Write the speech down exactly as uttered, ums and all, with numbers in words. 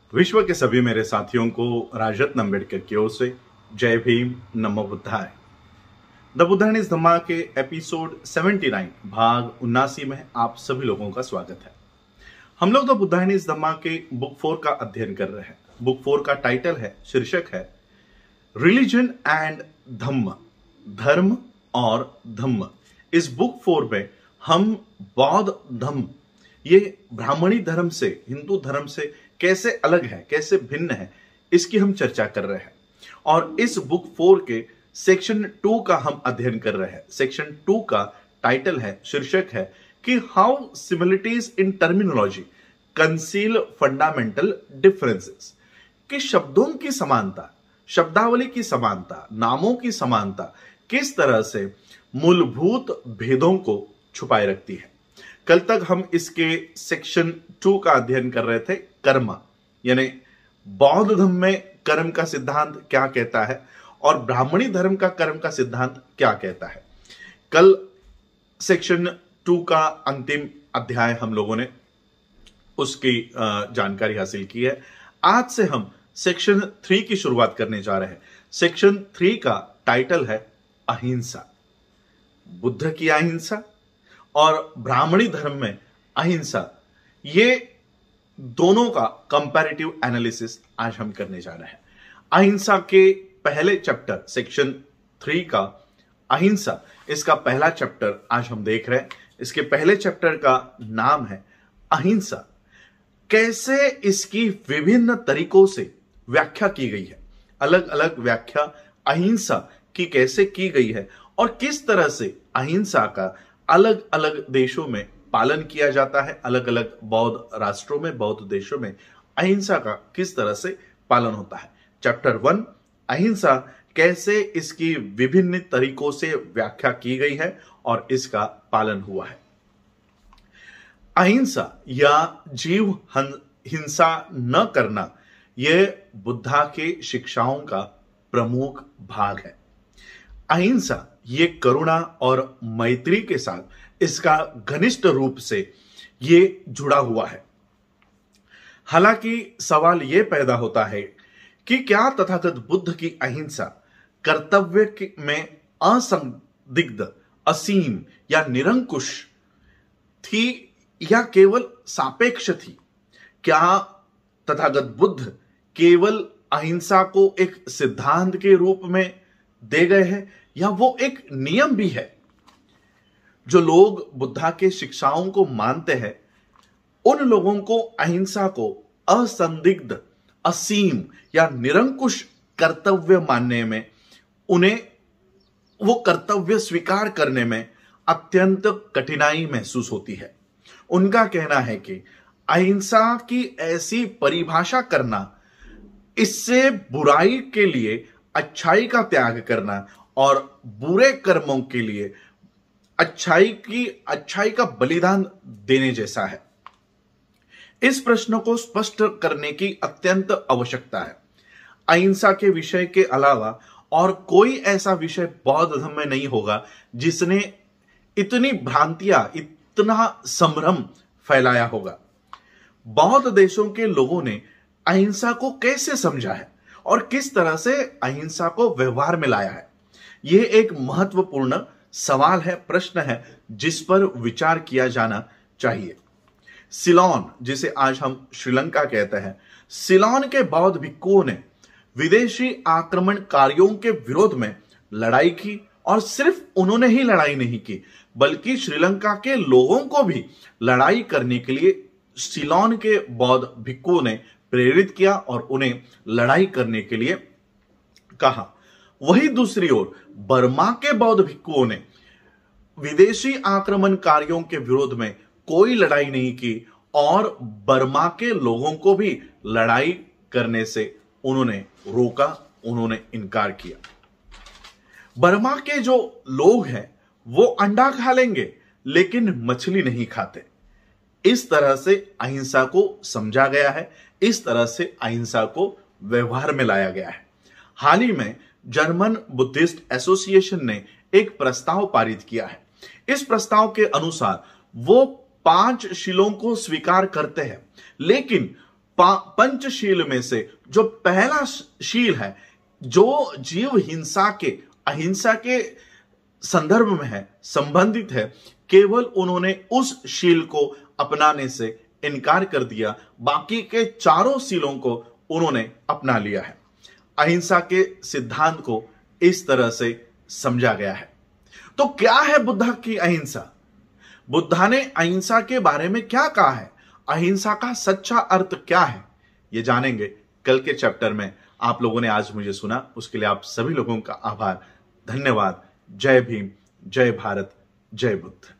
विश्व के सभी मेरे साथियों को राजरत्न अम्बेडकर की ओर से जय भीम, नमो बुद्धाय। द बुद्धायन इज धम्मा के एपिसोड उन्यासी भाग उन्नासी में आप सभी लोगों का स्वागत है। हम लोग द बुद्धायन इज धम्मा के बुक फोर का अध्ययन कर रहे हैं। बुक फोर का टाइटल है, शीर्षक है रिलीजन एंड धम्म, धर्म और धम्म। इस बुक फोर में हम बौद्ध धम्म, ये ब्राह्मणी धर्म से, हिंदू धर्म से कैसे अलग है, कैसे भिन्न है, इसकी हम चर्चा कर रहे हैं। और इस बुक फोर के सेक्शन टू का हम अध्ययन कर रहे हैं। सेक्शन टू का टाइटल है, शीर्षक है कि how similarities in terminology conceal fundamental differences, कि शब्दों की समानता, शब्दावली की समानता, नामों की समानता किस तरह से मूलभूत भेदों को छुपाए रखती है। कल तक हम इसके सेक्शन टू का अध्ययन कर रहे थे, कर्म, यानी बौद्ध धर्म में कर्म का सिद्धांत क्या कहता है और ब्राह्मणी धर्म का कर्म का सिद्धांत क्या कहता है। कल सेक्शन टू का अंतिम अध्याय हम लोगों ने उसकी जानकारी हासिल की है। आज से हम सेक्शन थ्री की शुरुआत करने जा रहे हैं। सेक्शन थ्री का टाइटल है अहिंसा। बुद्ध की अहिंसा और ब्राह्मणी धर्म में अहिंसा, ये दोनों का कंपैरेटिव एनालिसिस आज हम करने जा रहे हैं। अहिंसा के पहले चैप्टर, सेक्शन थ्री का अहिंसा, इसका पहला चैप्टर आज हम देख रहे हैं। इसके पहले चैप्टर का नाम है अहिंसा। कैसे इसकी विभिन्न तरीकों से व्याख्या की गई है, अलग अलग व्याख्या अहिंसा की कैसे की गई है और किस तरह से अहिंसा का अलग अलग देशों में पालन किया जाता है। अलग अलग बौद्ध राष्ट्रों में, बौद्ध देशों में अहिंसा का किस तरह से पालन होता है। चैप्टर वन, अहिंसा, कैसे इसकी विभिन्न तरीकों से व्याख्या की गई है और इसका पालन हुआ है। अहिंसा या जीव हिंसा न करना, यह बुद्धा के शिक्षाओं का प्रमुख भाग है। अहिंसा ये करुणा और मैत्री के साथ इसका घनिष्ठ रूप से ये जुड़ा हुआ है। हालांकि सवाल यह पैदा होता है कि क्या तथागत बुद्ध की अहिंसा कर्तव्य में असंदिग्ध, असीम या निरंकुश थी या केवल सापेक्ष थी? क्या तथागत बुद्ध केवल अहिंसा को एक सिद्धांत के रूप में दे गए हैं या वो एक नियम भी है? जो लोग बुद्धा के शिक्षाओं को मानते हैं, उन लोगों को अहिंसा को असंदिग्ध, असीम या निरंकुश कर्तव्य मानने में, उन्हें वो कर्तव्य स्वीकार करने में अत्यंत कठिनाई महसूस होती है। उनका कहना है कि अहिंसा की ऐसी परिभाषा करना, इससे बुराई के लिए अच्छाई का त्याग करना और बुरे कर्मों के लिए अच्छाई की अच्छाई का बलिदान देने जैसा है। इस प्रश्न को स्पष्ट करने की अत्यंत आवश्यकता है। अहिंसा के विषय के अलावा और कोई ऐसा विषय बौद्ध धर्म में नहीं होगा जिसने इतनी भ्रांतियां, इतना संभ्रम फैलाया होगा। बौद्ध देशों के लोगों ने अहिंसा को कैसे समझा है और किस तरह से अहिंसा को व्यवहार में लाया है, यह एक महत्वपूर्ण सवाल है, प्रश्न है, जिस पर विचार किया जाना चाहिए। सिलोन, जिसे आज हम श्रीलंका कहते हैं, सिलोन के बौद्ध भिक्षुओं ने विदेशी आक्रमणकारियों के विरोध में लड़ाई की और सिर्फ उन्होंने ही लड़ाई नहीं की, बल्कि श्रीलंका के लोगों को भी लड़ाई करने के लिए सिलोन के बौद्ध भिक्षुओं ने प्रेरित किया और उन्हें लड़ाई करने के लिए कहा। वही दूसरी ओर बर्मा के बौद्ध भिक्षुओं ने विदेशी आक्रमणकारियों के विरोध में कोई लड़ाई नहीं की और बर्मा के लोगों को भी लड़ाई करने से उन्होंने रोका, उन्होंने इनकार किया। बर्मा के जो लोग हैं वो अंडा खा लेंगे लेकिन मछली नहीं खाते। इस तरह से अहिंसा को समझा गया है, इस तरह से अहिंसा को व्यवहार में लाया गया है। हाल ही में जर्मन बुद्धिस्ट एसोसिएशन ने एक प्रस्ताव पारित किया है। इस प्रस्ताव के अनुसार वो पांच शीलों को स्वीकार करते हैं, लेकिन पंचशील में से जो पहला शील है, जो जीव हिंसा के, अहिंसा के संदर्भ में है, संबंधित है, केवल उन्होंने उस शील को अपनाने से इनकार कर दिया, बाकी के चारों शीलों को उन्होंने अपना लिया है। अहिंसा के सिद्धांत को इस तरह से समझा गया है। तो क्या है बुद्धा की अहिंसा? बुद्धा ने अहिंसा के बारे में क्या कहा है? अहिंसा का सच्चा अर्थ क्या है? ये जानेंगे कल के चैप्टर में। आप लोगों ने आज मुझे सुना, उसके लिए आप सभी लोगों का आभार, धन्यवाद। जय भीम, जय भारत, जय बुद्ध।